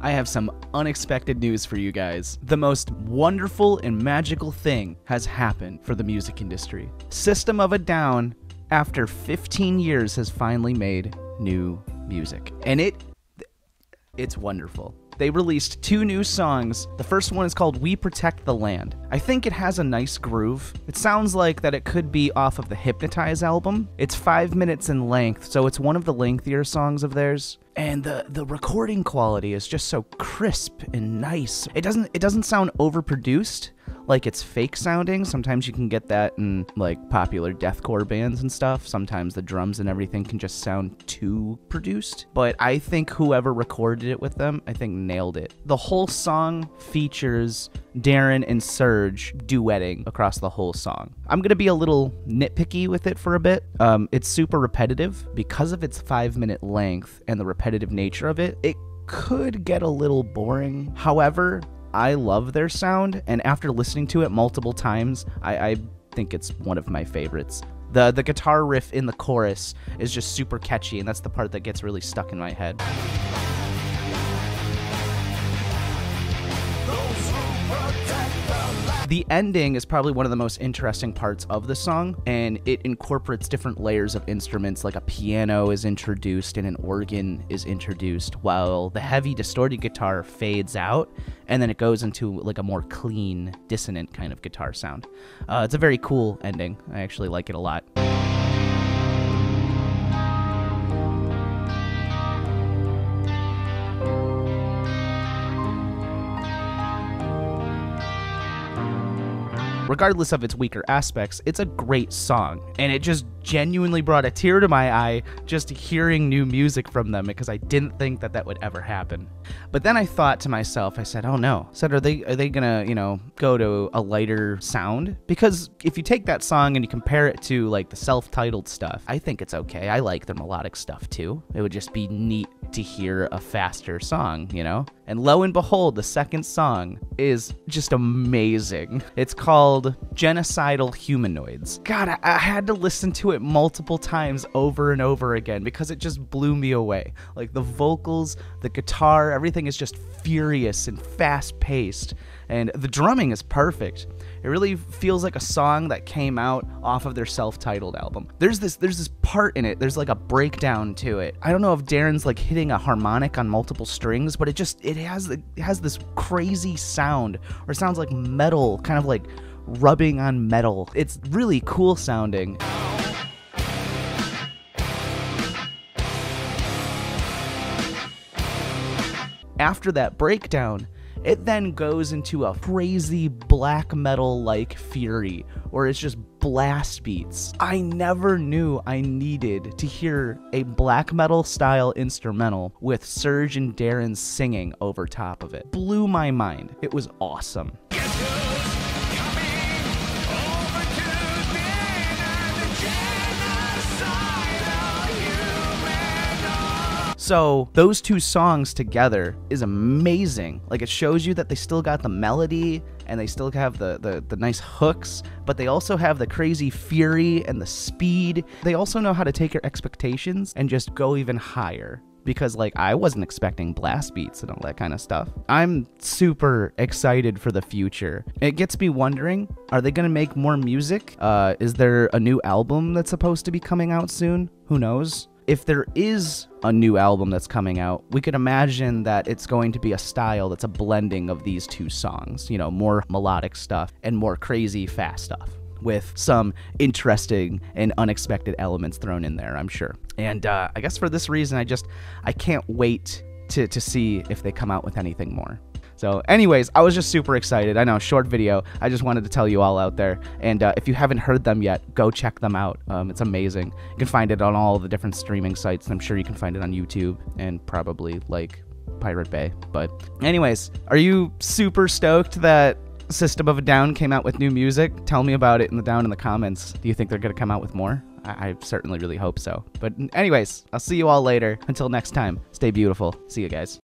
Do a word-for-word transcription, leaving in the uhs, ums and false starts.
I have some unexpected news for you guys. The most wonderful and magical thing has happened for the music industry. System of a Down, after fifteen years, has finally made new music. And it, it's wonderful. They released two new songs. The first one is called We Protect the Land. I think it has a nice groove. It sounds like that it could be off of the Hypnotize album. It's five minutes in length, so it's one of the lengthier songs of theirs. And the, the recording quality is just so crisp and nice. It doesn't it doesn't sound overproduced, like it's fake sounding. Sometimes you can get that in like popular deathcore bands and stuff. Sometimes the drums and everything can just sound too produced. But I think whoever recorded it with them, I think nailed it. The whole song features Darren and Serge duetting across the whole song. I'm gonna be a little nitpicky with it for a bit. Um, it's super repetitive because of its five minute length and the repetitive nature of it. It could get a little boring. However, I love their sound, and after listening to it multiple times, I, I think it's one of my favorites. The, the guitar riff in the chorus is just super catchy, and that's the part that gets really stuck in my head. The ending is probably one of the most interesting parts of the song, and it incorporates different layers of instruments, like a piano is introduced and an organ is introduced, while the heavy distorted guitar fades out, and then it goes into like a more clean, dissonant kind of guitar sound. Uh, it's a very cool ending. I actually like it a lot. Regardless of its weaker aspects, it's a great song, and it just genuinely brought a tear to my eye just hearing new music from them, because I didn't think that that would ever happen. But then I thought to myself, I said, oh no. I said, are they are they gonna, you know, go to a lighter sound? Because if you take that song and you compare it to like the self-titled stuff, I think it's okay. I like their melodic stuff too. It would just be neat to hear a faster song, you know? And lo and behold, the second song is just amazing. It's called Genocidal Humanoids. God, I, I had to listen to it multiple times over and over again because it just blew me away. Like the vocals, the guitar, everything is just furious and fast-paced, and the drumming is perfect. It really feels like a song that came out off of their self-titled album. There's this there's this part in it, there's like a breakdown to it. I don't know if Darren's like hitting a harmonic on multiple strings, but it just, it has, it has this crazy sound, or it sounds like metal, kind of like rubbing on metal. It's really cool sounding. After that breakdown, it then goes into a crazy black metal-like fury, where it's just blast beats. I never knew I needed to hear a black metal-style instrumental with Serge and Darren singing over top of it. Blew my mind. It was awesome. So those two songs together is amazing. Like, it shows you that they still got the melody and they still have the, the, the nice hooks, but they also have the crazy fury and the speed. They also know how to take your expectations and just go even higher. Because, like, I wasn't expecting blast beats and all that kind of stuff. I'm super excited for the future. It gets me wondering, are they going to make more music? Uh, is there a new album that's supposed to be coming out soon? Who knows? If there is a new album that's coming out, we could imagine that it's going to be a style that's a blending of these two songs. You know, more melodic stuff and more crazy fast stuff, with some interesting and unexpected elements thrown in there, I'm sure. And uh, I guess for this reason, I just, I can't wait to, to see if they come out with anything more. So anyways, I was just super excited. I know, short video. I just wanted to tell you all out there. And uh, if you haven't heard them yet, go check them out. Um, it's amazing. You can find it on all the different streaming sites. I'm sure you can find it on YouTube and probably like Pirate Bay. But anyways, are you super stoked that System of a Down came out with new music? Tell me about it in the down in the comments. Do you think they're gonna come out with more? I, I certainly really hope so. But anyways, I'll see you all later. Until next time, stay beautiful. See you guys.